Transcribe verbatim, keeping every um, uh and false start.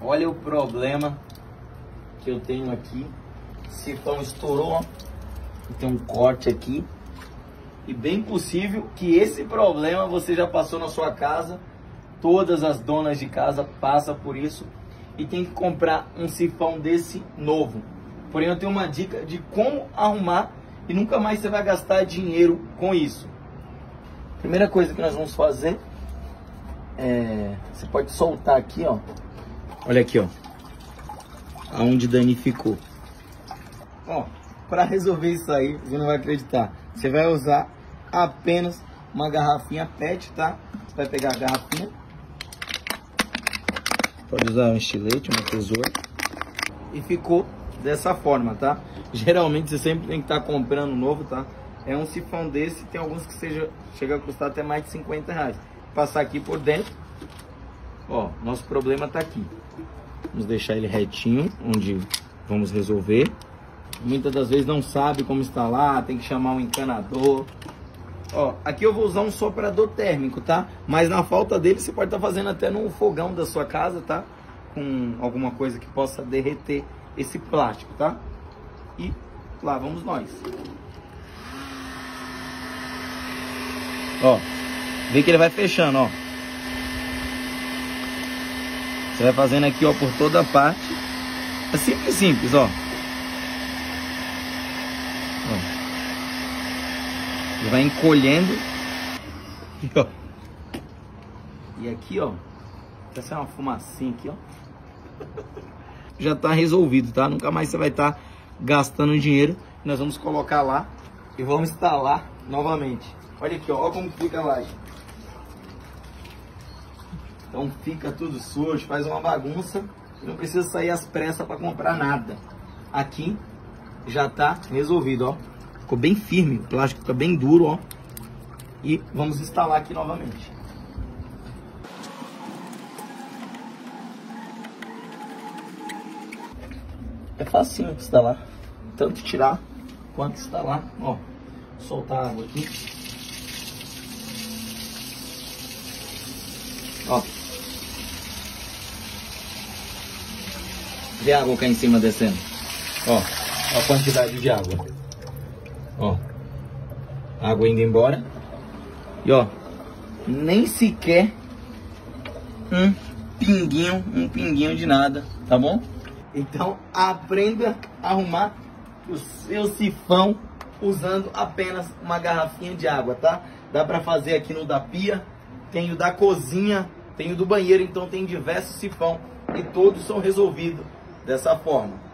Olha o problema que eu tenho aqui. O sifão estourou, ó. Tem um corte aqui. E bem possível que esse problema você já passou na sua casa. Todas as donas de casa passam por isso. E tem que comprar um sifão desse novo. Porém, eu tenho uma dica de como arrumar e nunca mais você vai gastar dinheiro com isso. Primeira coisa que nós vamos fazer é... Você pode soltar aqui, ó. Olha aqui, ó. Aonde danificou. Ó, para resolver isso aí, você não vai acreditar. Você vai usar apenas uma garrafinha pet, tá? Você vai pegar a garrafinha. Pode usar um estilete, uma tesoura. E ficou dessa forma, tá? Geralmente você sempre tem que estar comprando novo, tá? É um sifão desse, tem alguns que seja, chega a custar até mais de cinquenta reais. Passar aqui por dentro. Ó, nosso problema tá aqui. Vamos deixar ele retinho, onde vamos resolver. Muitas das vezes não sabe como instalar, tem que chamar um encanador. Ó, aqui eu vou usar um soprador térmico, tá? Mas na falta dele, você pode estar fazendo até no fogão da sua casa, tá? Com alguma coisa que possa derreter esse plástico, tá? E lá vamos nós. Ó, vê que ele vai fechando, ó. Você vai fazendo aqui, ó, por toda a parte. É simples, simples, ó. Ó. Ele vai encolhendo. E, ó. E aqui, ó. Vai ser uma fumacinha aqui, ó. Já tá resolvido, tá? Nunca mais você vai estar gastando dinheiro. Nós vamos colocar lá e vamos instalar novamente. Olha aqui, ó. Olha como fica a laje. Então fica tudo sujo, faz uma bagunça. Não precisa sair às pressas para comprar nada. Aqui já tá resolvido, ó. Ficou bem firme, o plástico fica bem duro, ó. E vamos instalar aqui novamente. É facinho instalar, tanto tirar quanto instalar, ó. Soltar a água aqui. Ó. Vê a água cá em cima descendo. Ó, ó a quantidade de água. Ó, água indo embora. E ó, nem sequer um pinguinho, um pinguinho de nada, tá bom? Então aprenda a arrumar o seu sifão usando apenas uma garrafinha de água, tá? Dá pra fazer aqui no da pia, tem o da cozinha, tem o do banheiro, então tem diversos sifão e todos são resolvidos dessa forma.